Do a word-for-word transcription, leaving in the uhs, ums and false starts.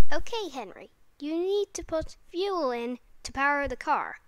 Okay, Henry, you need to put fuel in to power the car.